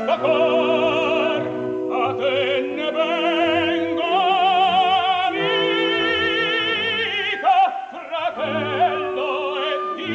questo cor a te ne vengo amica, fratello e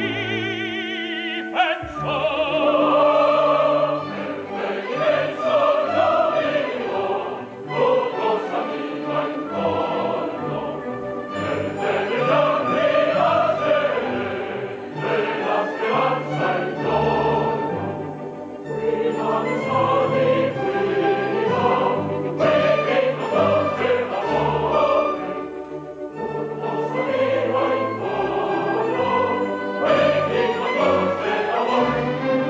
difensor. Penso io mio, tutto s'amica intorno, per te la mia sede, della speranza intorno. Prima mi sono prima, perché non c'è l'amore, tutto s'amica intorno, perché non c'è l'amore.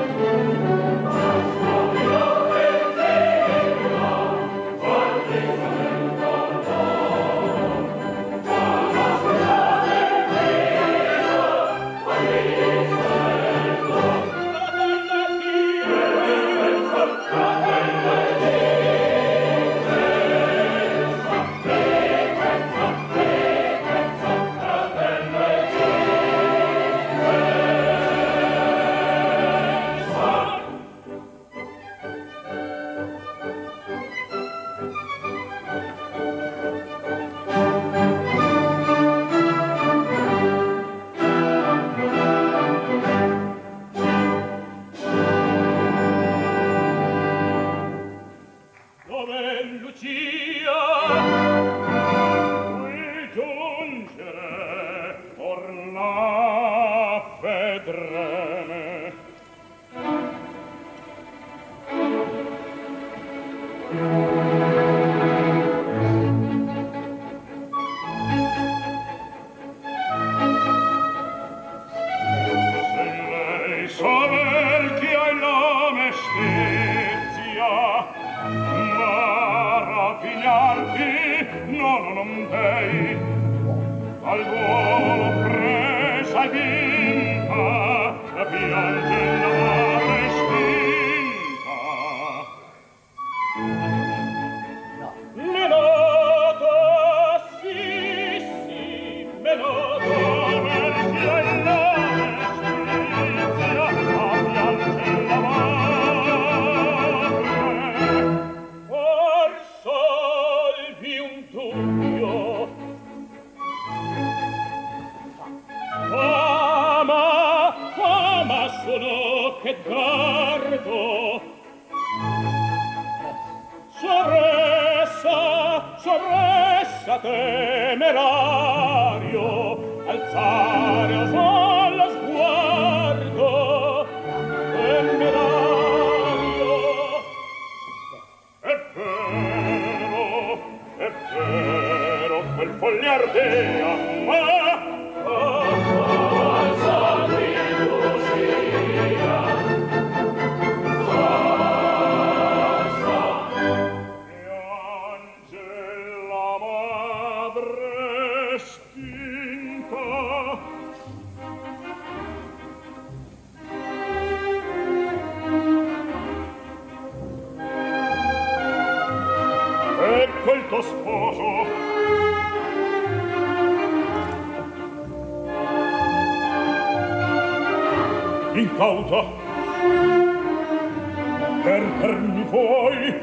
Dove Lucia vuoi giungere or la vedremo. Se lei saper che hai la mestizia, ma raffinarti non dei, al volo presa e vinta, piange la respinta. Me noto, sì, me noto, perché hai la mestizia, ma piange la madre. Or solvi un dubbio. Fama sono che guardo. Sorressa temerario, alzare osò lo sguardo. Temerario. È vero, quel fogliar dea, ma alzati Lucia, piange la madre stinta. Ecco il tuo sposo. Incauta. Perdermi vuoi?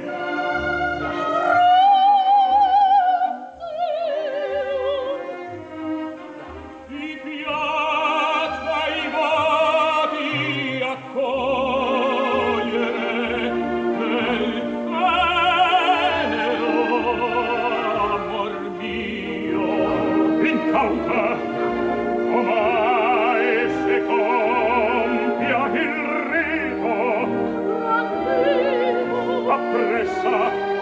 Ti piace ai voti accogliere quel tenero amor mio. Incauta, ormai se compia il rito, appressa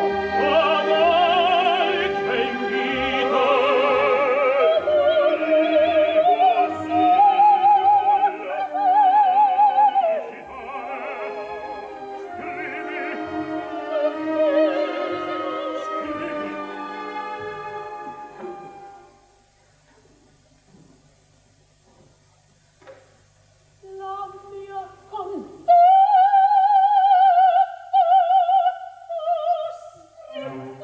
dolce invito. La mia condotta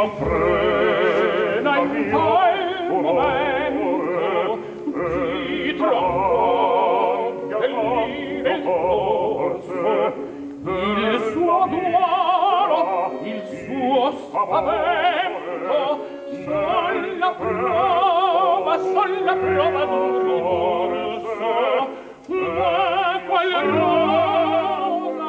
frena in tal momento ti troppo dell'ire il corso il suo duolo il suo spavento son la prova d'un rimorso ma qual rosa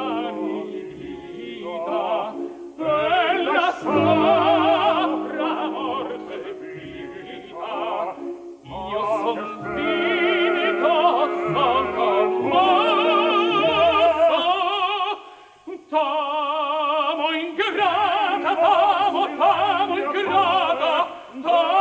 inanita della sopra morte vita io son finito son commosso t'amo ingrata t'amo ingrata t'amo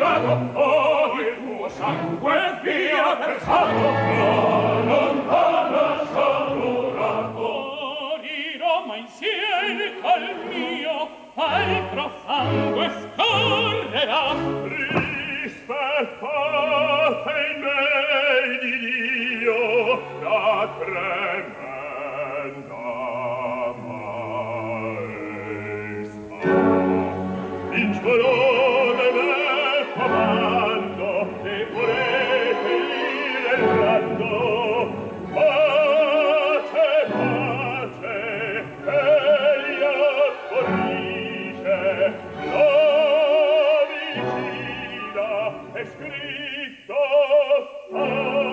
ingiurato, oh, il tuo sangue via versato, la lontana salurato. Morirò, ma insieme col mio altro sangue scorrerà. Rispettate i miei di Dio la tremenda maestà. In parole del comando e volete dire il rando. Pace, pace, Elia corrige, lo vicina è scritto sta.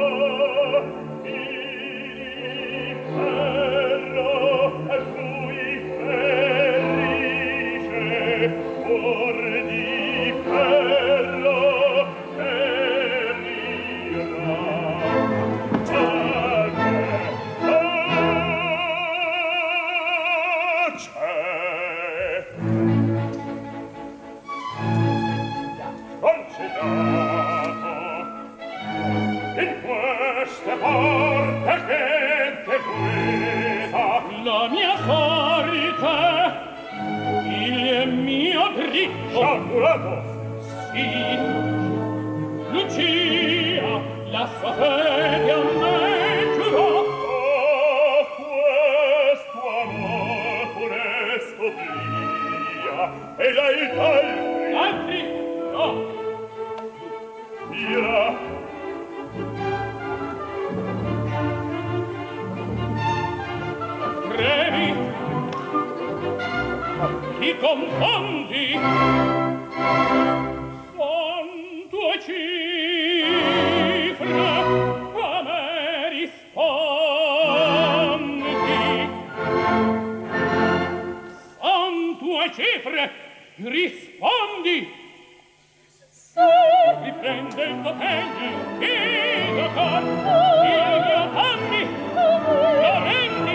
Il ferro è sui felice, cuor di ferro perirà. In queste porte che guida la mia sorte, il mio dritto sciagurato. Sì, Lucia, la sua fede a me giurò. Oh, questo amor funesto via, e lei altri no. Ira Trevi, ti confondi, son due cifre, a me rispondi. Son due cifre, rispondi. Riprende il tuo tegno, il cor, il mio anni, lo rendi.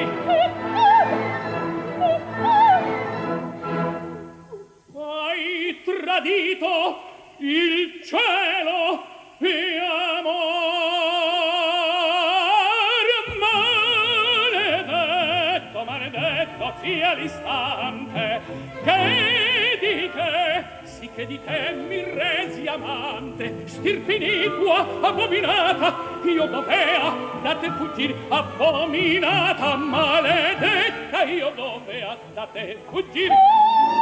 Hai tradito il cielo e amor. Maledetto, maledetto sia l'istante che di te, sì che di te mi resi amante. Stirpe iniqua, abominata, io dovea da te fuggir. Abominata, maledetta, io dovea da te fuggir.